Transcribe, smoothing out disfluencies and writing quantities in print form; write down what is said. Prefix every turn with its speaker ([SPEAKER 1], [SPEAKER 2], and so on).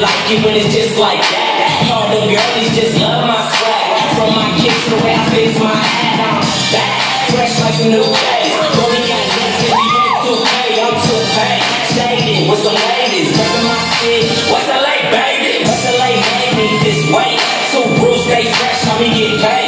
[SPEAKER 1] like it when it's just like that. All the girlies just love my swag. From my kicks to the way I fix my hat, I'm back, fresh like some new days. Rolling got nuts and we ain't too paid, I'm too paid. Shaded with some ladies, reppin' my city. What's LA, baby? What's LA made me this way? So Bruce stay fresh, how me get paid.